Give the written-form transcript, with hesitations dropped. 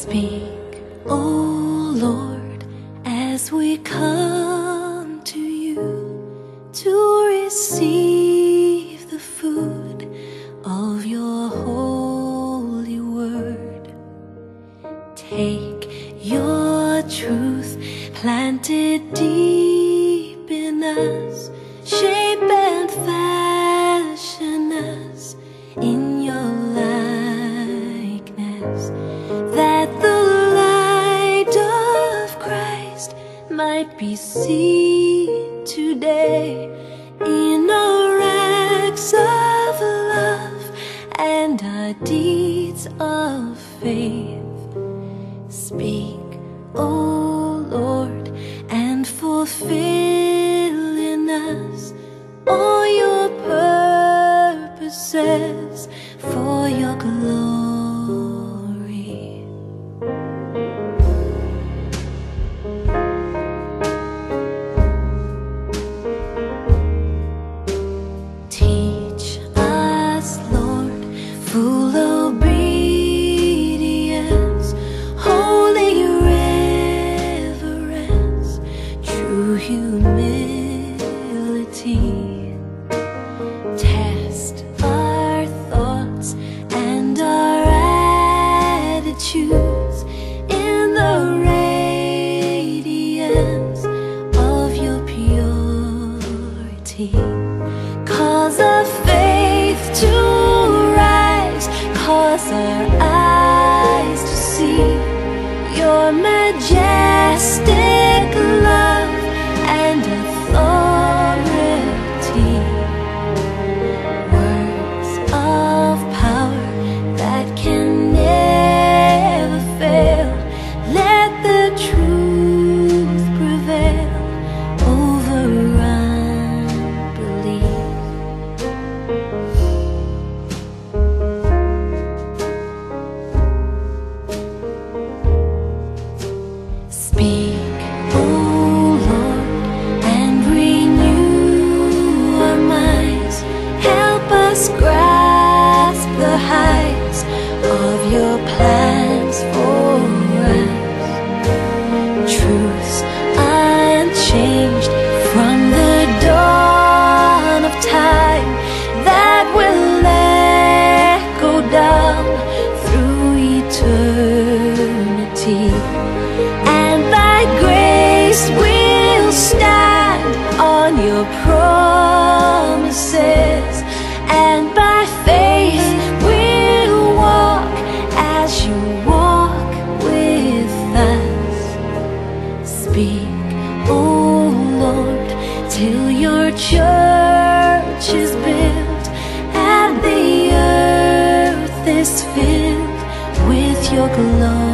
Speak, O Lord, as we come to you to receive the food of your holy word. Take your truth planted deep in us, shape and fashion us in your likeness, that the light of Christ might be seen today in our acts of love and our deeds of faith. Speak, O Lord, and fulfill in us all your purposes for your glory. Teach us, Lord, full obedience, holy reverence, true humility. Test our thoughts and our attitudes in the radiance of your purity. Cause our faith to rise, cause our eyes to see your majestic love and authority. Words of power that can never fail. Let the truth prevail over unbelief. Speak, O Lord, and renew our minds. Help us grasp the heights of your plans for us. Truths unchanged from the dawn of time that will echo down through eternity. And by grace we'll stand on your promises, and by faith we'll walk as you walk with us. Speak, O Lord, till your church is built and the earth is filled with your glory.